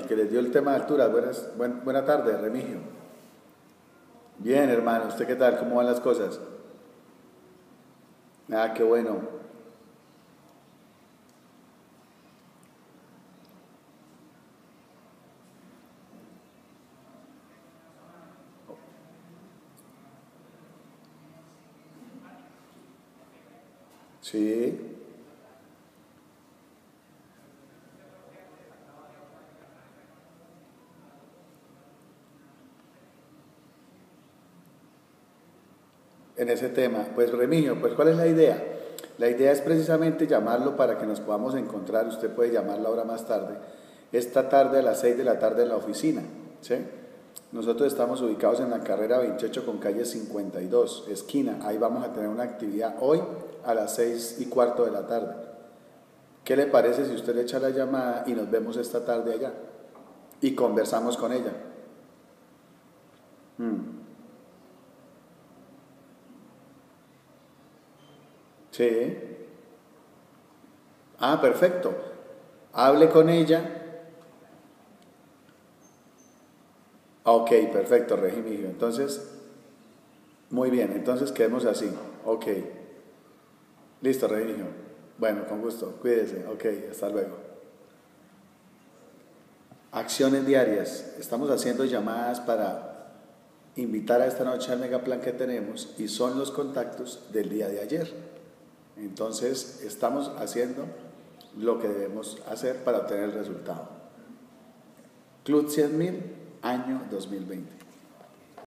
el que les dio el tema de altura. Buena tarde, Remigio. Bien, hermano, ¿usted qué tal? ¿Cómo van las cosas? Ah, qué bueno. Sí, en ese tema. Pues Remigio, pues ¿cuál es la idea? La idea es precisamente llamarlo para que nos podamos encontrar. Usted puede llamarla ahora más tarde. Esta tarde a las 6 de la tarde en la oficina. ¿Sí? Nosotros estamos ubicados en la carrera 28 con calle 52, esquina. Ahí vamos a tener una actividad hoy a las 6:15 de la tarde. ¿Qué le parece si usted le echa la llamada y nos vemos esta tarde allá? Y conversamos con ella. Mm, sí. Ah, perfecto. Hable con ella. Ok, perfecto, Regimigio. Entonces, muy bien. Entonces quedemos así. Ok. Listo, Regimigio. Bueno, con gusto. Cuídese. Ok, hasta luego. Acciones diarias. Estamos haciendo llamadas para invitar a esta noche al megaplan que tenemos y son los contactos del día de ayer. Entonces, estamos haciendo lo que debemos hacer para obtener el resultado. Club 100.000, año 2020.